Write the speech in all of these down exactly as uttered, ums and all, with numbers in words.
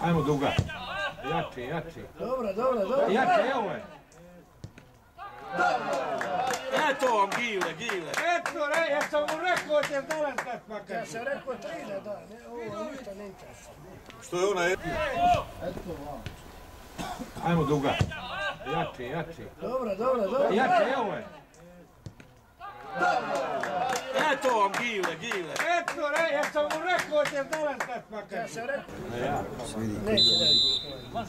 Ajmo duga. Jači, jači. Dobro, dobro, dobro. Jači, evo je. Eto vam gile, gile. Eto, re, ja sam mu rekao da je danas tak makar. Ja sam rekao tri da da, ne, ovo ništa ne interesuje. Što je ona? Ajmo duga. Jači, jači. Dobro, dobro, dobro. Jači, evo je. Eto vam gile, gile. Eto, re, ja sam mu rekao da je danas tak makar. Ja sam rekao, Ja. neće da.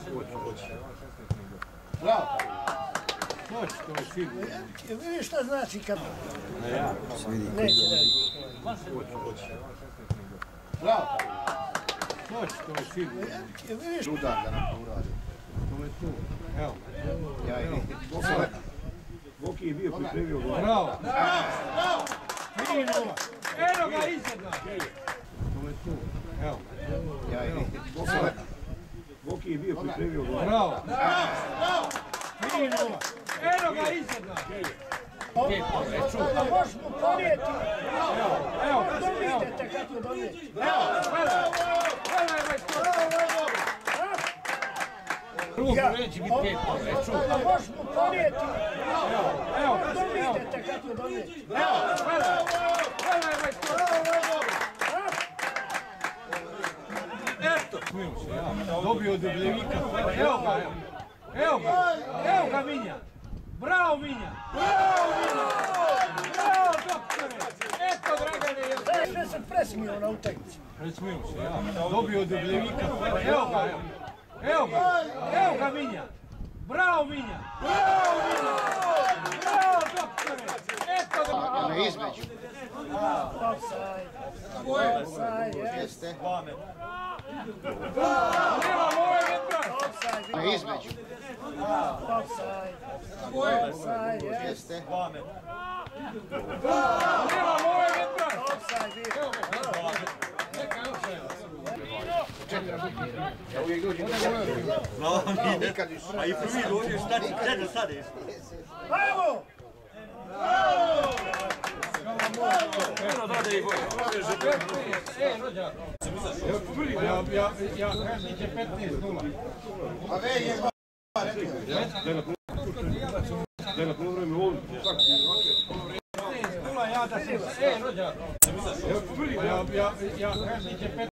Bravo. Hoće, to je sigurno. Vidiš šta znači kad... Ja. Neće da. Bravo. Hoće, to je sigurno. Vidiš... Udar da nam to uradi. To je tu. Evo. Ja i Boki je bio pripremio gol. Bravo. Bravo. Vidi nula. Eno ga iznad nas. To je tu. Evo. Ja i Boki je bio pripremio gol. Bravo. Bravo. Vidi nula. Eno ga iznad nas. Da možeš mu ponijeti. Evo. Evo. Dobijete kako dobijete. Evo. Gledaj. Gledaj ovaj to. Drugo neće biti pet. Da možeš mu ponijeti. Evo. Evo. Dobijete kako dobijete. Evo. Gledaj. Gledaj ovaj to. Eto. Smijem se ja. Dobio od Debljevika. Evo ga, evo. Evo ga. Evo ga Minja. Bravo Minja. Bravo Minja. Bravo doktore. Eto Dragane. Sve se presmio na utakmici. Presmijem se ja. Dobio od Debljevika. Evo ga, evo. Evo ga. Evo ga Minja. Bravo Minja. Bravo Minja. Bravo doktore. Eto Dragane. Na između. Offside. Offside, Jeste. Nema moje vetra. offside. Na između. Offside. Offside, Jeste. Nema moje vetra. offside bio. No, nije. A i prvi dođe, šta će, gdje sad je? Bravo! Eno da je i bolje. E, rođak. Ja, ja, ja, kažem će petnaest nula. A ve je Da na polovreme ovdje. petnaest nula, ja da se... E, rođak. Ja, ja, ja, kažem će petnaest